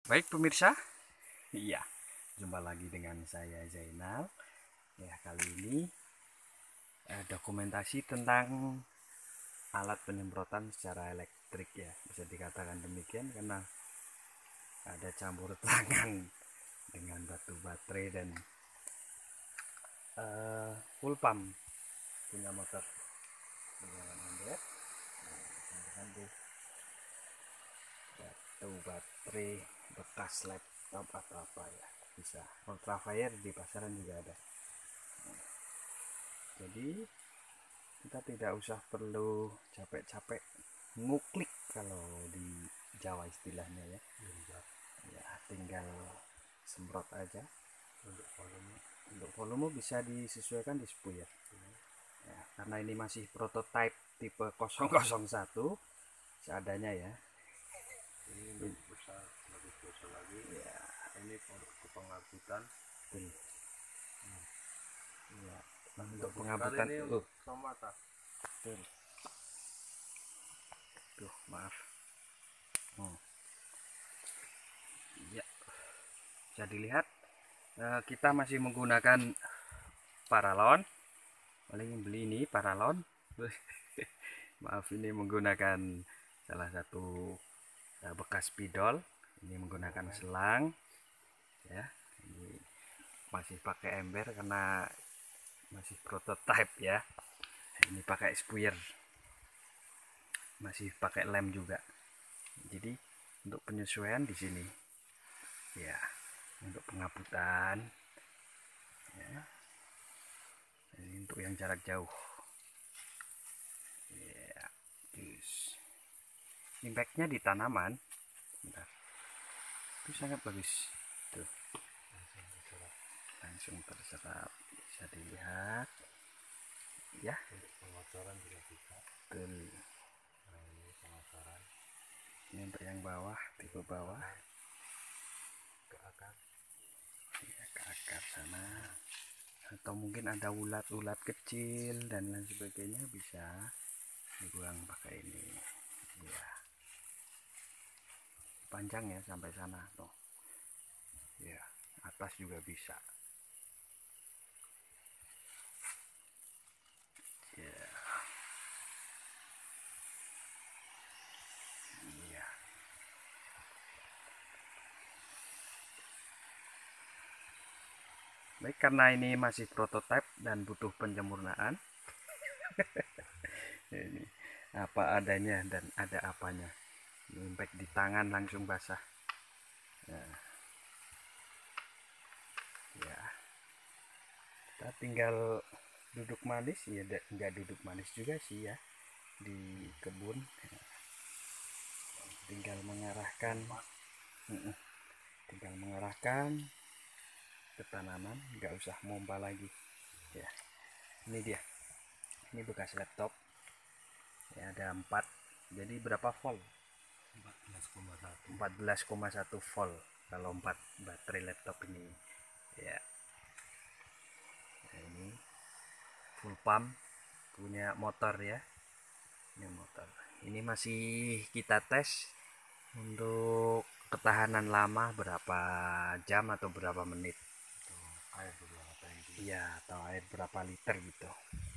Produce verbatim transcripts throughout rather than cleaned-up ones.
Baik pemirsa, iya, jumpa lagi dengan saya Zainal. Ya, kali ini eh, dokumentasi tentang alat penyemprotan secara elektrik ya, bisa dikatakan demikian karena ada campur tangan dengan batu baterai dan eh, full pump punya motor. Lihat, batu baterai bekas laptop atau apa ya, bisa ultrafire di pasaran juga ada. Jadi kita tidak usah perlu capek-capek nguklik kalau di Jawa istilahnya ya. Ya, tinggal semprot aja. Untuk volume, untuk volume bisa disesuaikan di spuyer. Ya, karena ini masih prototype tipe nol nol satu seadanya ya. Ini lebih besar, lebih besar lagi. Ya, ini untuk pengabutan. hmm. Ya, untuk Bagus pengabutan ini uh. mata. Tuh. Tuh, maaf. Hmm. Ya, bisa dilihat eh, kita masih menggunakan paralon. Paling beli ini paralon. Maaf, ini menggunakan salah satu eh, bekas spidol. Ini menggunakan selang ya. Ini masih pakai ember karena masih prototype ya. Ini pakai spuyer, masih pakai lem juga. Jadi untuk penyesuaian di sini ya, untuk pengabutan ya. Ini untuk yang jarak jauh ya. Terus impactnya di tanaman, bentar, itu sangat bagus tuh, langsung terserap, bisa dilihat ya. Untuk pengocoran juga bisa. Betul. Nah, ini pengocoran. Ini untuk yang bawah, tipe bawah ke akar ya, ke akar sana, atau mungkin ada ulat-ulat kecil dan lain sebagainya, bisa dibuang pakai ini ya. Panjang ya sampai sana tuh ya, atas juga bisa ya. Iya, baik, karena ini masih prototipe dan butuh penyempurnaan. Ini apa adanya dan ada apanya. Impact di tangan langsung basah. Nah, ya, kita tinggal duduk manis ya, nggak duduk manis juga sih ya di kebun. Tinggal mengarahkan, tinggal mengarahkan ke tanaman, nggak usah mompa lagi ya. Ini dia, ini bekas laptop ya, ada empat, jadi berapa volt? empat belas koma satu volt kalau empat baterai laptop ini ya. Nah, ini full pump punya motor ya. Ini motor, ini masih kita tes untuk ketahanan lama berapa jam atau berapa menit, air berapa tangki iya, atau air berapa liter gitu.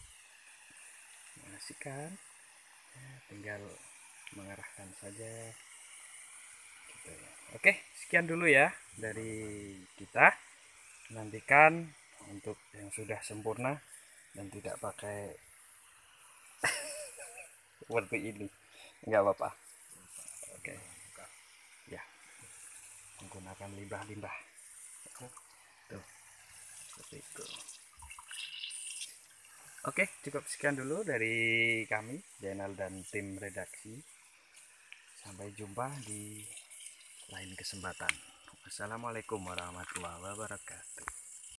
Asik kan ya, tinggal mengarahkan saja gitu ya. Oke, sekian dulu ya dari kita. Nantikan untuk yang sudah sempurna dan tidak pakai seperti ini, nggak apa-apa. Oke ya, menggunakan limbah-limbah tuh, seperti itu. Oke, cukup sekian dulu dari kami, Zainal dan tim redaksi. Sampai jumpa di lain kesempatan. Wassalamualaikum warahmatullahi wabarakatuh.